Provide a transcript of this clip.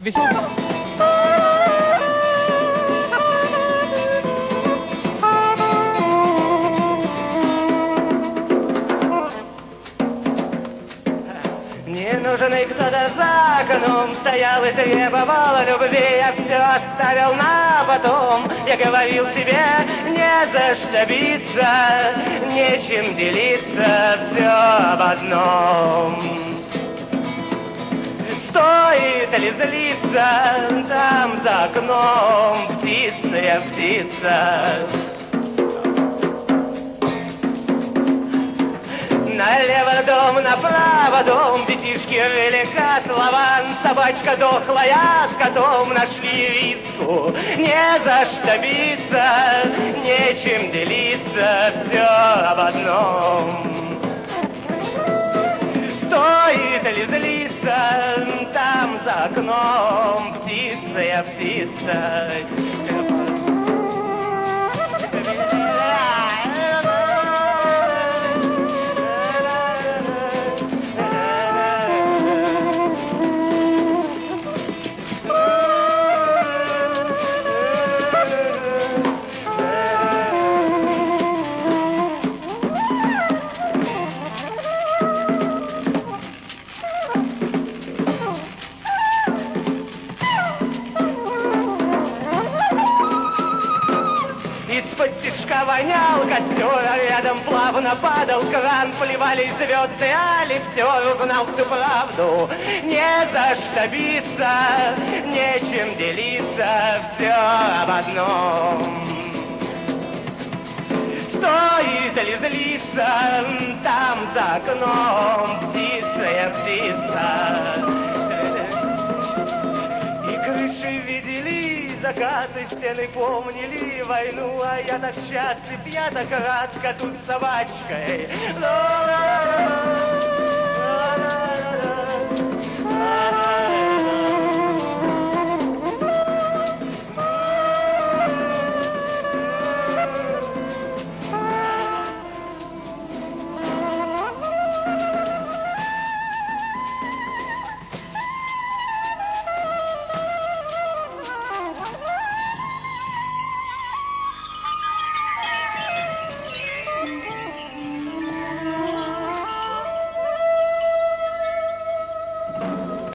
Веселый. Не нужный кто-то за окном стоял и требовал любви. Я все оставил на потом. Я говорил себе, не за что биться, нечем делиться, все об одном. Стоит ли злиться, там за окном птица я птица. Налево дом, направо дом, детишки рыли котлован, собачка дохлая с котом нашли риску. Не за что биться, нечем делиться, все об одном. Стоит ли злиться, там за окном птица я птица. Из-под тишка вонял костер, а рядом плавно падал кран. Плевались звезды, а лифтер узнал всю правду. Не за что биться, нечем делиться, все об одном. Стоит ли злиться, там за окном птица я птица. И крыши видели, закаты стены помнили войну, а я так счастлив, я так рад коту с собачкой.